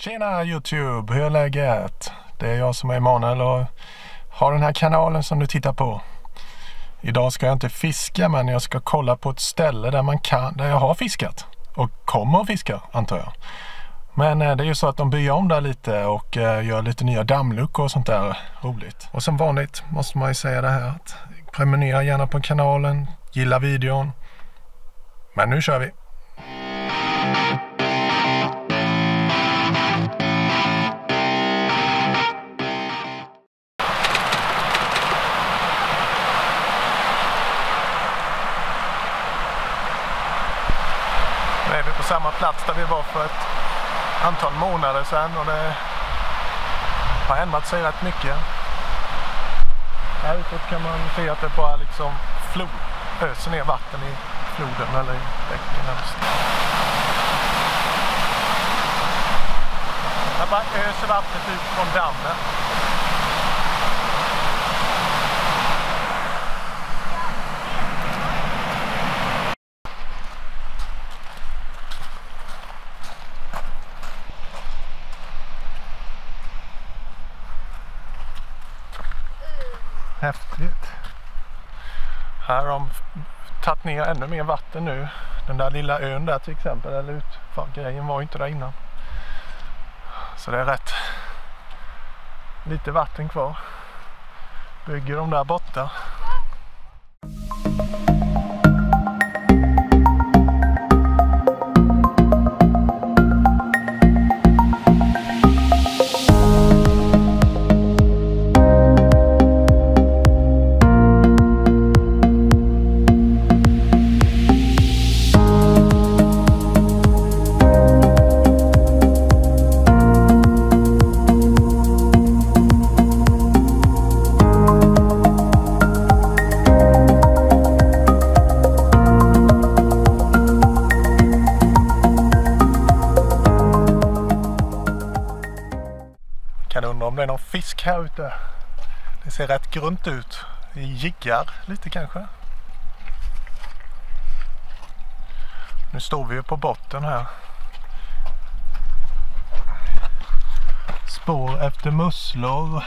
Tjena YouTube, hur är läget? Det är jag som är Emanuel och har den här kanalen som du tittar på. Idag ska jag inte fiska, men jag ska kolla på ett ställe där jag har fiskat. Och kommer att fiska, antar jag. Men det är ju så att de bygger om där lite och gör lite nya dammluckor och sånt där roligt. Och som vanligt måste man ju säga det här att prenumerera gärna på kanalen, gilla videon. Men nu kör vi! Nu är vi på samma plats där vi var för ett antal månader sedan och det har ändrat sig rätt mycket. Här utåt kan man se att det bara liksom öser ner vatten i floden eller i bäcken. Här bara öser vattnet ut från dammen. Häftigt. Här har de tagit ner ännu mer vatten nu. Den där lilla ön där till exempel, eller grejen var ju inte där innan. Så det är rätt lite vatten kvar. Bygger de där borta. Kan undra om det är någon fisk här ute. Det ser rätt grunt ut. Det jiggar lite kanske. Nu står vi ju på botten här. Spår efter musslor.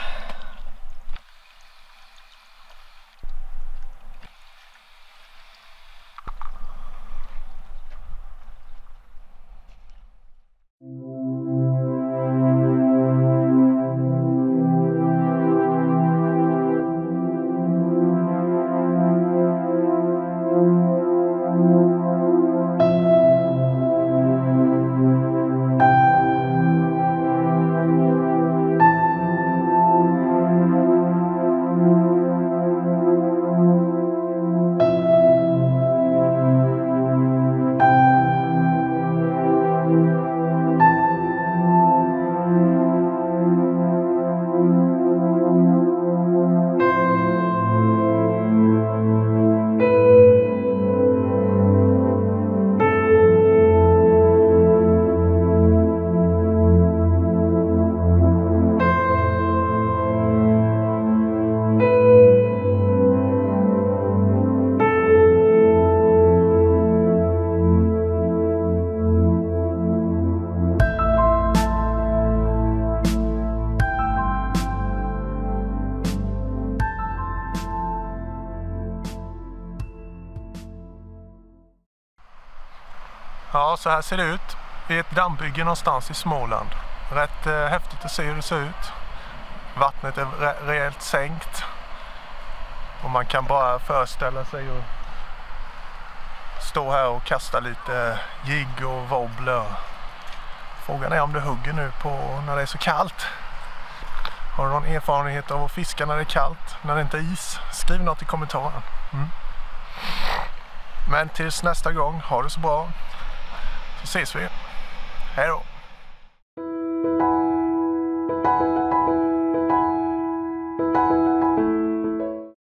Ja, så här ser det ut vid ett dammbygge någonstans i Småland. Rätt häftigt att se hur det ser ut. Vattnet är rejält sänkt. Och man kan bara föreställa sig att stå här och kasta lite jigg och wobbler. Frågan är om det hugger nu på när det är så kallt. Har du någon erfarenhet av att fiska när det är kallt? När det inte är is? Skriv något i kommentaren. Men tills nästa gång, ha det så bra. Så ses vi. Hej då!